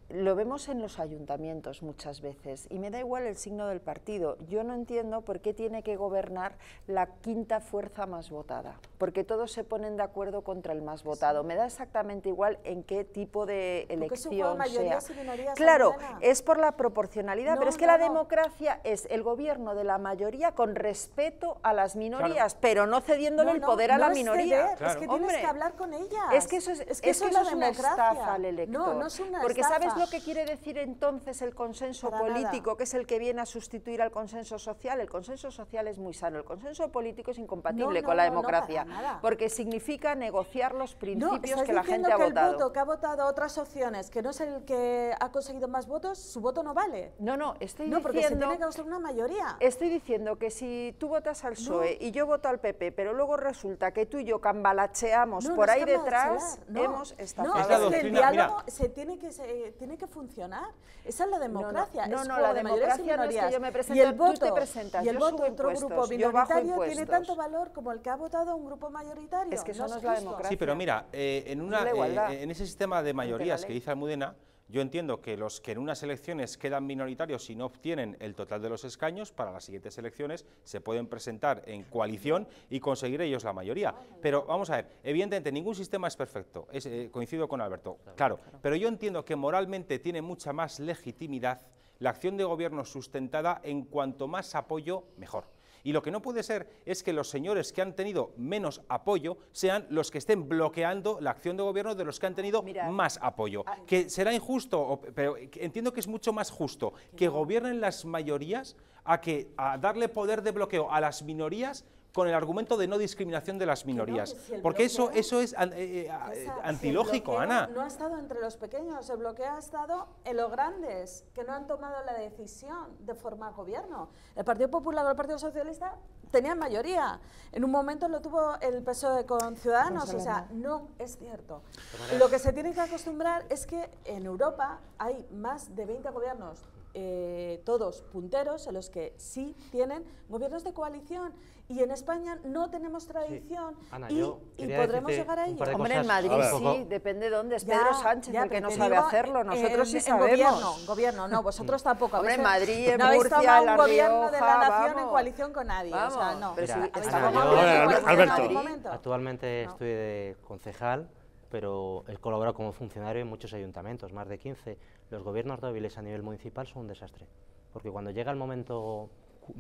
lo vemos en los ayuntamientos muchas veces y me da igual el signo del partido. Yo no entiendo por qué tiene que gobernar la quinta fuerza más votada, porque todos se ponen de acuerdo contra el más votado. Me da exactamente igual en qué tipo de elección sea. Claro, es por la proporcionalidad, no, pero es que no, la democracia no. es el gobierno de la mayoría con respeto a las minorías, claro. pero no cediéndole no, el poder no, a la no minoría. Claro. Es que tienes Hombre, que hablar con ellas. Es que eso es, es, que es, que eso es una estafa al elector. No, no es una porque estafa. ¿sabes lo que quiere decir entonces el consenso Para político, nada. que es el que viene a sustituir al consenso social? El consenso social es muy sano, el consenso político es incompatible no, no, con la no, democracia, no, para nada. porque significa negociar los principios no, que la gente que ha votado. El voto que ha votado otras opciones, que no es el que ha conseguido más votos, su voto no vale. No, no, estoy no, diciendo... porque se tiene que conseguir una mayoría. Estoy diciendo que si tú votas al P S O E no. y yo voto al P P, pero luego resulta que tú y yo cambalacheamos no, por no ahí es detrás, no, hemos estafado. No, es, es la que doctrina, el diálogo mira. se tiene que, se, tiene que funcionar. Esa es la democracia. No, no, es no, no la de democracia no es que yo me presento, y el voto, tú te presentas, y el yo voto subo de otro impuestos, grupo yo bajo minoritario impuestos. tiene tanto valor como el que ha votado un grupo mayoritario. Es que eso no, no es, es la justo. democracia. Sí, pero mira, eh, en, una, eh, en ese sistema de mayorías que dice Almudena, yo entiendo que los que en unas elecciones quedan minoritarios y no obtienen el total de los escaños, para las siguientes elecciones se pueden presentar en coalición y conseguir ellos la mayoría. Pero vamos a ver, evidentemente ningún sistema es perfecto, es, eh, coincido con Alberto, claro, pero yo entiendo que moralmente tiene mucha más legitimidad la acción de gobierno sustentada en cuanto más apoyo, mejor. Y lo que no puede ser es que los señores que han tenido menos apoyo sean los que estén bloqueando la acción de gobierno de los que han tenido Mira, más apoyo. Ay, que será injusto, pero entiendo que es mucho más justo que gobiernen las mayorías a que a darle poder de bloqueo a las minorías con el argumento de no discriminación de las minorías, no, si porque bloqueo, eso, eso es eh, eh, antilógico, si Ana. No ha estado entre los pequeños, el bloqueo ha estado en los grandes, que no han tomado la decisión de formar gobierno. El Partido Popular o el Partido Socialista tenían mayoría, en un momento lo tuvo el P S O E con Ciudadanos, o sea, no es cierto. Lo que se tiene que acostumbrar es que en Europa hay más de veinte gobiernos, eh, todos punteros, en los que sí tienen gobiernos de coalición. Y en España no tenemos tradición sí. Ana, y, y podremos llegar a ello. Hombre, en Madrid sí, depende de dónde. Es ya, Pedro Sánchez ya, el que no sabe digo, hacerlo, nosotros eh, sí sabemos. Gobierno, gobierno, no, vosotros tampoco. Hombre, en Madrid, en no Murcia, en La un gobierno Rioja, de la nación vamos. en coalición con nadie. Vamos, o sea, no. Pero Mira, si, Ana, yo, yo, Alberto. Actualmente no. estoy de concejal, pero he colaborado como funcionario en muchos ayuntamientos, más de quince. Los gobiernos débiles a nivel municipal son un desastre, porque cuando llega el momento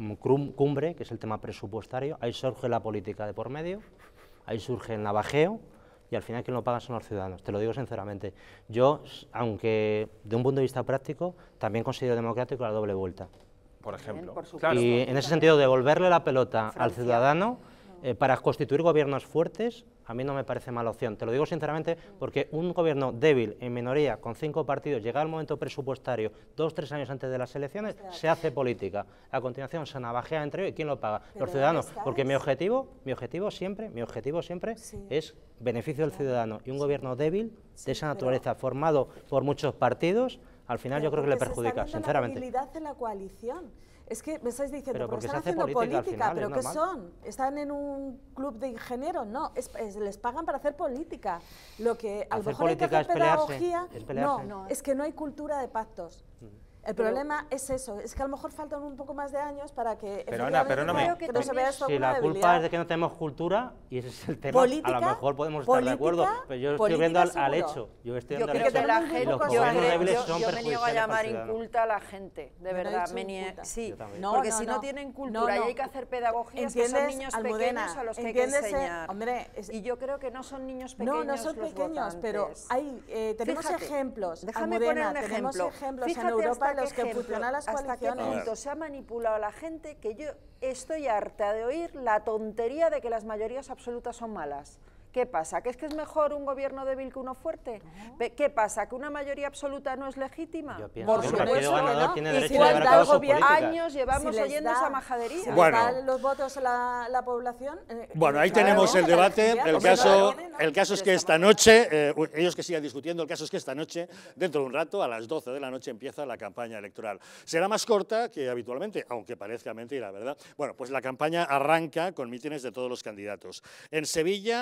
cumbre, que es el tema presupuestario, ahí surge la política de por medio, ahí surge el navajeo y al final quien lo paga son los ciudadanos, te lo digo sinceramente. Yo, aunque de un punto de vista práctico, también considero democrático la doble vuelta. Por ejemplo. Por claro. Y en ese sentido, devolverle la pelota Francia. al ciudadano eh, para constituir gobiernos fuertes, a mí no me parece mala opción. Te lo digo sinceramente porque un gobierno débil, en minoría, con cinco partidos, llega al momento presupuestario, dos, tres años antes de las elecciones, se hace política. A continuación se navajea entre ellos y ¿quién lo paga? Pero los ciudadanos. Porque mi objetivo, mi objetivo siempre, mi objetivo siempre sí. es beneficio del ciudadano. Y un gobierno débil, sí, de esa naturaleza, pero... formado por muchos partidos, al final pero yo creo que le perjudica, se está sinceramente. La debilidad de la coalición. Es que me estáis diciendo, pero porque están se hace haciendo política, política, al final, pero es ¿qué normal. son? ¿Están en un club de ingenieros? No, es, es, les pagan para hacer política. Lo que a lo Hacer mejor hay que política hacer es pelearse, pedagogía, es pelearse. no, no, es que no hay cultura de pactos. El Pero, problema es eso, es que a lo mejor faltan un poco más de años para que Pero Ana, pero no me... que no se vea esto Si como la una culpa debilidad. es de que no tenemos cultura, y ese es el tema, Política, a lo mejor podemos estar de acuerdo, pero yo estoy viendo al, al hecho. Yo estoy Yo viendo creo al que hecho. la Y gente, los yo, gobiernos creo- débiles yo- son yo me niego a perjudiciales para el llamar ciudadano. inculta a la gente, de Yo no he verdad. dicho me nie- inculta. sí, Yo también. No, porque no, si no, no. tienen cultura No, y no. hay que hacer pedagogías, que son ¿Entiendes, niños Almudena? pequeños a los que hay que ¿Entiendes, eh? enseñar. Hombre, es- Y yo creo que no son niños pequeños No, no son los pequeños, pero votantes. hay, eh, tenemos Fíjate, ejemplos. Déjame Almudena, poner un tenemos ejemplo. ejemplos Fíjate en Europa hasta en los qué que ejemplo- funcionan las hasta qué coaliciones. punto se ha manipulado a la gente que yo estoy harta de oír la tontería de que las mayorías absolutas son malas. ¿Qué pasa? ¿Que es que es mejor un gobierno débil que uno fuerte? No. ¿Qué pasa? ¿Que una mayoría absoluta no es legítima? Yo pienso Por que un supuesto partido que ganador no. tiene ¿Y derecho a cuál llevar a da cabo el sus gobierno? políticas. Años llevamos Si les oyendo da- esa majadería. Si Bueno. les da los votos a la, la población... eh, Bueno, ahí claro, tenemos el la debate. legitimidad, El hombre, caso, claro. el caso es que esta noche, eh, ellos que sigan discutiendo, el caso es que esta noche, dentro de un rato, a las doce de la noche, empieza la campaña electoral. Será más corta que habitualmente, aunque parezca mentira, ¿verdad? Bueno, pues la campaña arranca con mítines de todos los candidatos. En Sevilla, el del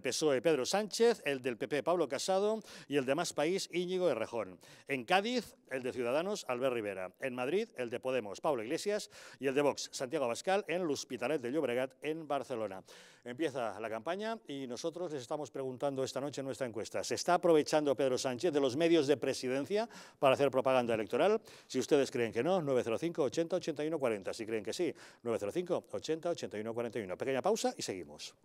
P S O E Pedro Sánchez, el del P P Pablo Casado y el de Más País Íñigo Errejón. En Cádiz, el de Ciudadanos Albert Rivera. En Madrid, el de Podemos Pablo Iglesias y el de Vox Santiago Abascal en l'Hospitalet de Llobregat en Barcelona. Empieza la campaña y nosotros les estamos preguntando esta noche en nuestra encuesta: ¿se está aprovechando Pedro Sánchez de los medios de presidencia para hacer propaganda electoral? Si ustedes creen que no, nueve cero cinco, ochenta, ochenta y uno, cuarenta. Si creen que sí, nueve cero cinco, ochenta, ochenta y uno, cuarenta y uno. Pequeña pausa y seguimos.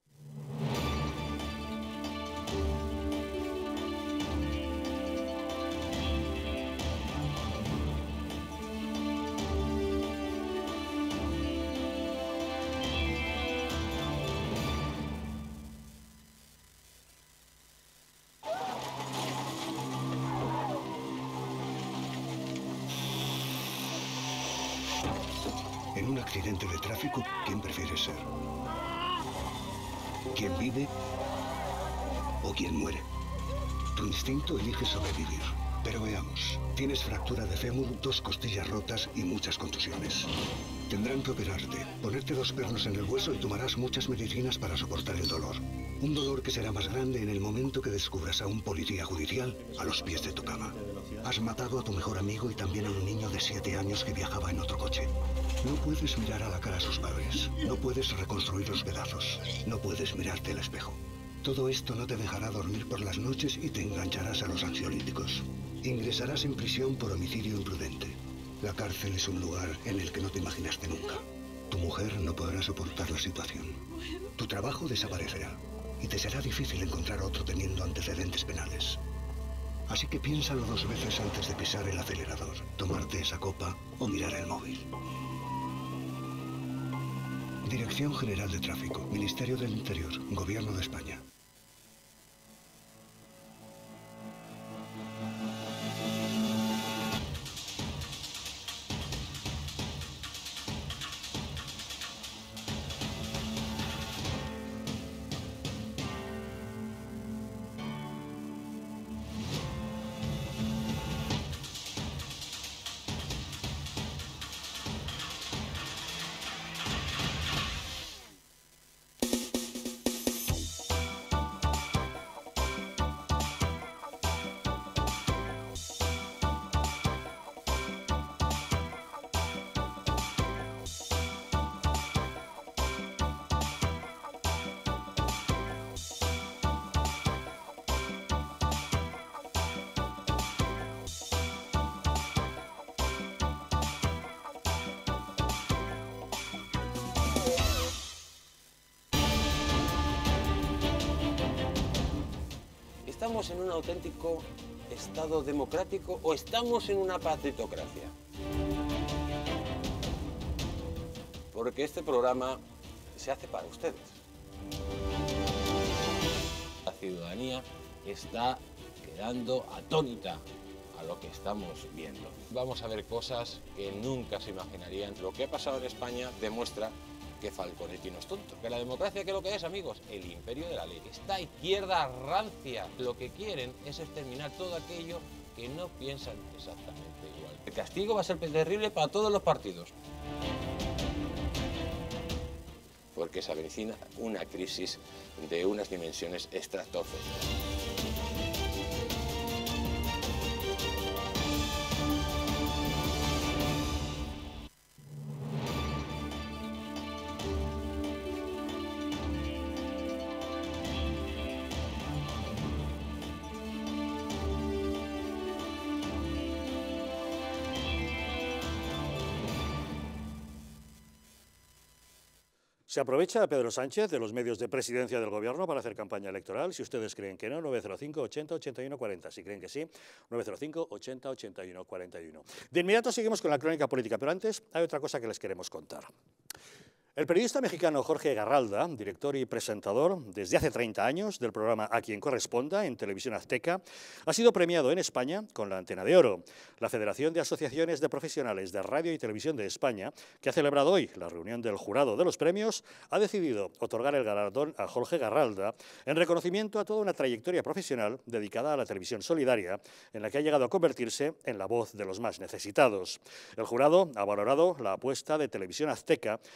En un accidente de tráfico, ¿quién prefieres ser? ¿Quién vive o quién muere? Tu instinto elige sobrevivir. Pero veamos, tienes fractura de fémur, dos costillas rotas y muchas contusiones. Tendrán que operarte, ponerte dos pernos en el hueso y tomarás muchas medicinas para soportar el dolor. Un dolor que será más grande en el momento que descubras a un policía judicial a los pies de tu cama. Has matado a tu mejor amigo y también a un niño de siete años que viajaba en otro coche. No puedes mirar a la cara a sus padres. No puedes reconstruir los pedazos. No puedes mirarte al espejo. Todo esto no te dejará dormir por las noches y te engancharás a los ansiolíticos. Ingresarás en prisión por homicidio imprudente. La cárcel es un lugar en el que no te imaginaste nunca. Tu mujer no podrá soportar la situación. Tu trabajo desaparecerá y te será difícil encontrar otro teniendo antecedentes penales. Así que piénsalo dos veces antes de pisar el acelerador, tomarte esa copa o mirar el móvil. Dirección General de Tráfico, Ministerio del Interior, Gobierno de España. ¿Estamos en un auténtico Estado democrático o estamos en una partitocracia? Porque este programa se hace para ustedes. La ciudadanía está quedando atónita a lo que estamos viendo. Vamos a ver cosas que nunca se imaginarían. Lo que ha pasado en España demuestra que Falconetti no es tonto. Que la democracia, ¿qué es lo que es, amigos? El imperio de la ley. Esta izquierda rancia lo que quieren es exterminar todo aquello que no piensan exactamente igual. El castigo va a ser terrible para todos los partidos. Porque se avecina una crisis de unas dimensiones estratosféricas. ¿Se aprovecha Pedro Sánchez de los medios de presidencia del Gobierno para hacer campaña electoral? Si ustedes creen que no, nueve cero cinco, ochenta, ochenta y uno, cuarenta. Si creen que sí, nueve cero cinco, ochenta, ochenta y uno, cuarenta y uno. De inmediato seguimos con la crónica política, pero antes hay otra cosa que les queremos contar. El periodista mexicano Jorge Garralda, director y presentador desde hace treinta años del programa A Quien Corresponda en Televisión Azteca, ha sido premiado en España con la Antena de Oro. La Federación de Asociaciones de Profesionales de Radio y Televisión de España, que ha celebrado hoy la reunión del jurado de los premios, ha decidido otorgar el galardón a Jorge Garralda en reconocimiento a toda una trayectoria profesional dedicada a la televisión solidaria, en la que ha llegado a convertirse en la voz de los más necesitados. El jurado ha valorado la apuesta de Televisión Azteca, que ha sido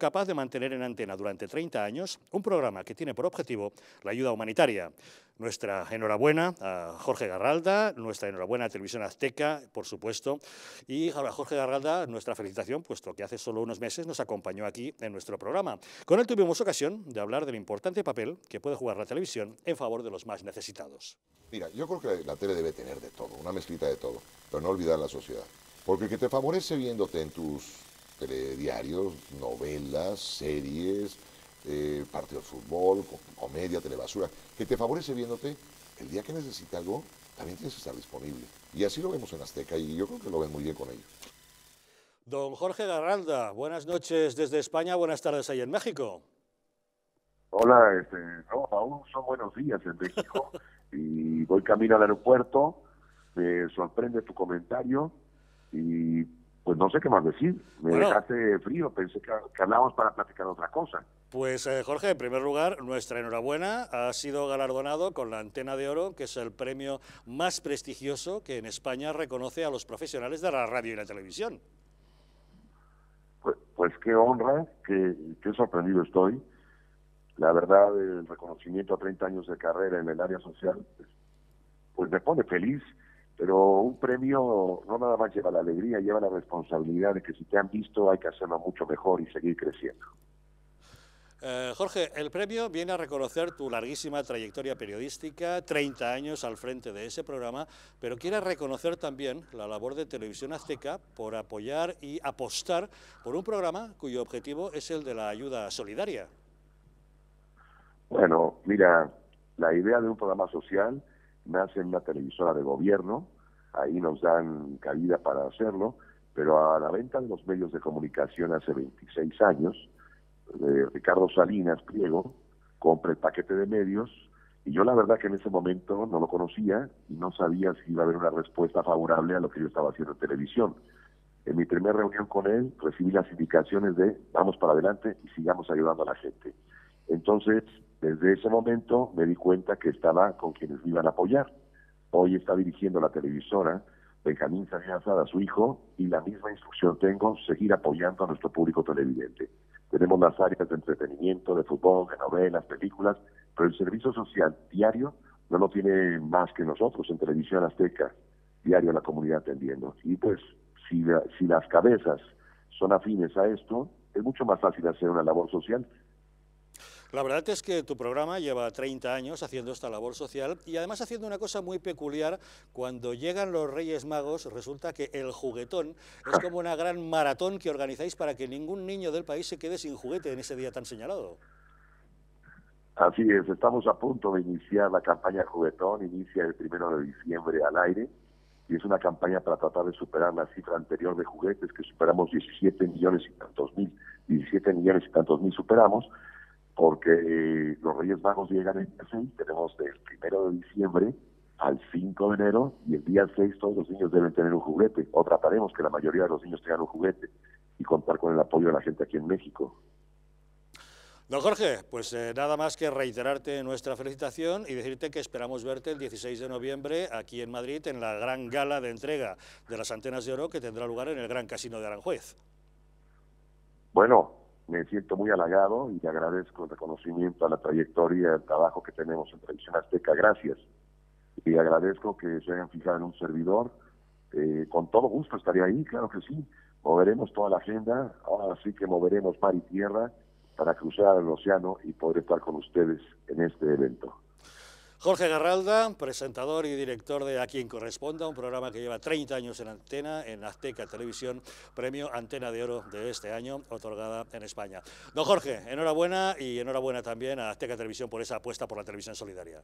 capaz de mantener en antena durante treinta años un programa que tiene por objetivo la ayuda humanitaria. Nuestra enhorabuena a Jorge Garralda, nuestra enhorabuena a Televisión Azteca, por supuesto, y a Jorge Garralda nuestra felicitación, puesto que hace solo unos meses nos acompañó aquí en nuestro programa. Con él tuvimos ocasión de hablar del importante papel que puede jugar la televisión en favor de los más necesitados. Mira, yo creo que la tele debe tener de todo, una mezclita de todo, pero no olvidar la sociedad. Porque que te favorece viéndote en tus telediarios, novelas, series, eh, partidos de fútbol, comedia, telebasura, que te favorece viéndote, el día que necesita algo, también tienes que estar disponible. Y así lo vemos en Azteca y yo creo que lo ven muy bien con ellos. Don Jorge Garralda, buenas noches desde España, buenas tardes ahí en México. Hola, este, no, aún son buenos días en México y voy camino al aeropuerto, me sorprende tu comentario y pues no sé qué más decir, me bueno, dejaste frío, pensé que, que hablábamos para platicar otra cosa. Pues eh, Jorge, en primer lugar, nuestra enhorabuena, ha sido galardonado con la Antena de Oro, que es el premio más prestigioso que en España reconoce a los profesionales de la radio y la televisión. Pues, pues qué honra, qué, qué sorprendido estoy. La verdad, el reconocimiento a treinta años de carrera en el área social, pues, pues me pone feliz. Pero un premio no nada más lleva la alegría, lleva la responsabilidad de que si te han visto hay que hacerlo mucho mejor y seguir creciendo. Eh, Jorge, el premio viene a reconocer tu larguísima trayectoria periodística, treinta años al frente de ese programa, pero quiere reconocer también la labor de Televisión Azteca por apoyar y apostar por un programa cuyo objetivo es el de la ayuda solidaria. Bueno, mira, la idea de un programa social nace en una televisora de gobierno, ahí nos dan cabida para hacerlo, pero a la venta de los medios de comunicación hace veintiséis años, eh, Ricardo Salinas Pliego compra el paquete de medios y yo la verdad que en ese momento no lo conocía y no sabía si iba a haber una respuesta favorable a lo que yo estaba haciendo en televisión. En mi primera reunión con él recibí las indicaciones de vamos para adelante y sigamos ayudando a la gente. Entonces, desde ese momento me di cuenta que estaba con quienes me iban a apoyar. Hoy está dirigiendo la televisora Benjamín Salinas Sada, su hijo, y la misma instrucción tengo, seguir apoyando a nuestro público televidente. Tenemos las áreas de entretenimiento, de fútbol, de novelas, películas, pero el servicio social diario no lo tiene más que nosotros en Televisión Azteca, diario la comunidad atendiendo. Y pues, si, la, si las cabezas son afines a esto, es mucho más fácil hacer una labor social. La verdad es que tu programa lleva treinta años haciendo esta labor social y además haciendo una cosa muy peculiar. Cuando llegan los Reyes Magos, resulta que el juguetón es como una gran maratón que organizáis para que ningún niño del país se quede sin juguete en ese día tan señalado. Así es, estamos a punto de iniciar la campaña Juguetón, inicia el primero de diciembre al aire, y es una campaña para tratar de superar la cifra anterior de juguetes, que superamos diecisiete millones y tantos mil, diecisiete millones y tantos mil superamos, porque eh, los Reyes Magos llegan el día seis, tenemos del primero de diciembre al cinco de enero, y el día seis todos los niños deben tener un juguete, o trataremos que la mayoría de los niños tengan un juguete, y contar con el apoyo de la gente aquí en México. Don Jorge, pues eh, nada más que reiterarte nuestra felicitación y decirte que esperamos verte el dieciséis de noviembre aquí en Madrid en la gran gala de entrega de las Antenas de Oro que tendrá lugar en el Gran Casino de Aranjuez. Bueno, me siento muy halagado y agradezco el reconocimiento a la trayectoria y el trabajo que tenemos en Televisión Azteca. Gracias. Y agradezco que se hayan fijado en un servidor. Eh, con todo gusto estaría ahí, claro que sí. Moveremos toda la agenda, ahora sí que moveremos mar y tierra para cruzar el océano y poder estar con ustedes en este evento. Jorge Garralda, presentador y director de A Quien Corresponda, un programa que lleva treinta años en antena, en Azteca Televisión, premio Antena de Oro de este año, otorgada en España. Don Jorge, enhorabuena y enhorabuena también a Azteca Televisión por esa apuesta por la televisión solidaria.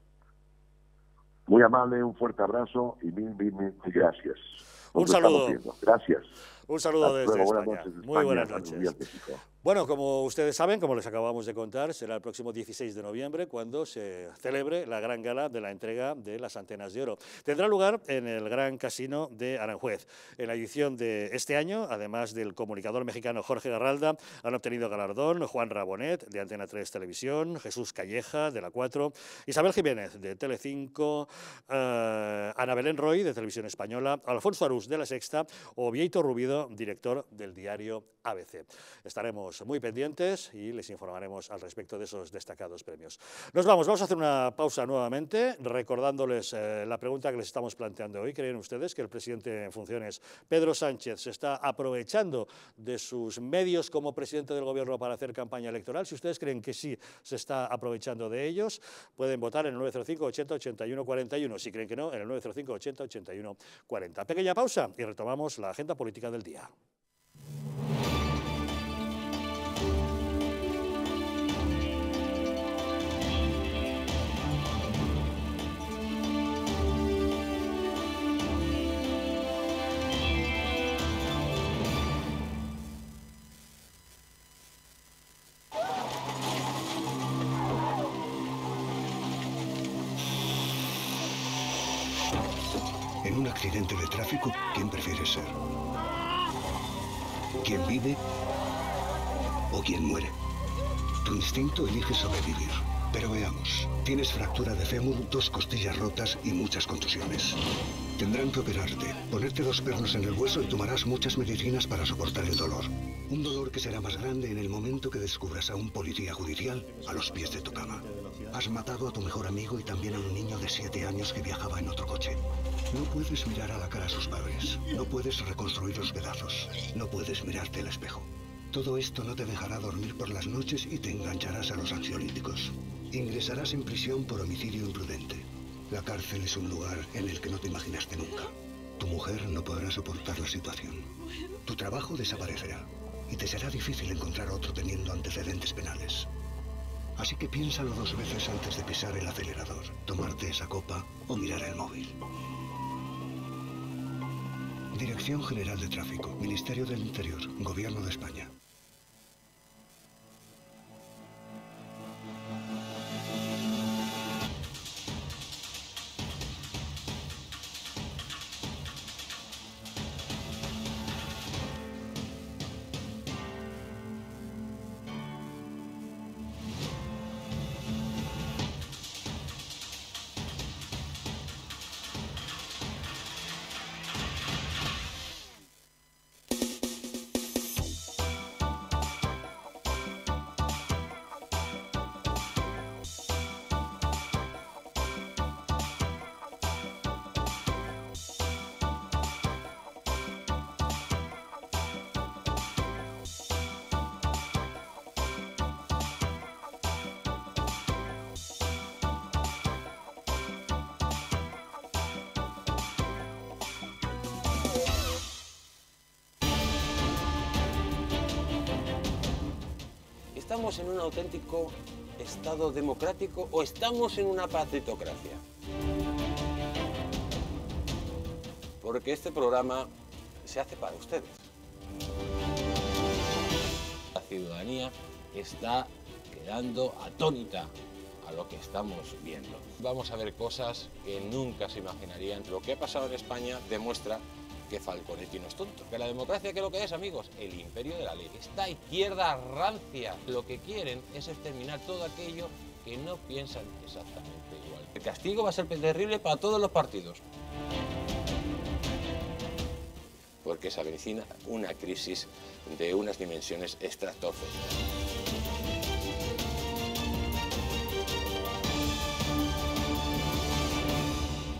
Muy amable, un fuerte abrazo y mil, mil, mil gracias. Nos un saludo. Gracias. Un saludo desde luego, España. Buenas noches, Muy buenas España, noches. Bueno, como ustedes saben, como les acabamos de contar, será el próximo dieciséis de noviembre cuando se celebre la gran gala de la entrega de las Antenas de Oro. Tendrá lugar en el Gran Casino de Aranjuez. En la edición de este año, además del comunicador mexicano Jorge Garralda, han obtenido galardón Juan Rabonet, de Antena tres Televisión, Jesús Calleja, de la cuatro, Isabel Jiménez, de Telecinco, eh, Ana Belén Roy, de Televisión Española, Alfonso Arús, de La Sexta, o Vieito Rubido, sido director del diario A B C. Estaremos muy pendientes y les informaremos al respecto de esos destacados premios. Nos vamos, vamos a hacer una pausa nuevamente, recordándoles eh, la pregunta que les estamos planteando hoy. ¿Creen ustedes que el presidente en funciones, Pedro Sánchez, se está aprovechando de sus medios como presidente del gobierno para hacer campaña electoral? Si ustedes creen que sí se está aprovechando de ellos, pueden votar en el nueve cero cinco, ochenta, ochenta y uno, cuarenta y uno. Si creen que no, en el nueve cero cinco, ochenta, ochenta y uno, cuarenta. Pequeña pausa y retomamos la agenda política del día. En un accidente de tráfico, ¿quién prefieres ser? ¿Quién vive o quién muere? Tu instinto elige sobrevivir. Pero veamos, tienes fractura de fémur, dos costillas rotas y muchas contusiones. Tendrán que operarte, ponerte dos pernos en el hueso y tomarás muchas medicinas para soportar el dolor. Un dolor que será más grande en el momento que descubras a un policía judicial a los pies de tu cama. Has matado a tu mejor amigo y también a un niño de siete años que viajaba en otro coche. No puedes mirar a la cara a sus padres. No puedes reconstruir los pedazos. No puedes mirarte al espejo. Todo esto no te dejará dormir por las noches y te engancharás a los ansiolíticos. Ingresarás en prisión por homicidio imprudente. La cárcel es un lugar en el que no te imaginaste nunca. Tu mujer no podrá soportar la situación. Tu trabajo desaparecerá y te será difícil encontrar otro teniendo antecedentes penales. Así que piénsalo dos veces antes de pisar el acelerador, tomarte esa copa o mirar el móvil. Dirección General de Tráfico, Ministerio del Interior, Gobierno de España. ¿Estamos en un auténtico Estado democrático o estamos en una partitocracia? Porque este programa se hace para ustedes. La ciudadanía está quedando atónita a lo que estamos viendo. Vamos a ver cosas que nunca se imaginarían. Lo que ha pasado en España demuestra que Falconetti no es tonto. Que la democracia, ¿qué es lo que es, amigos? El imperio de la ley. Esta izquierda rancia lo que quieren es exterminar todo aquello que no piensan exactamente igual. El castigo va a ser terrible para todos los partidos. Porque se avecina una crisis de unas dimensiones estratosféricas.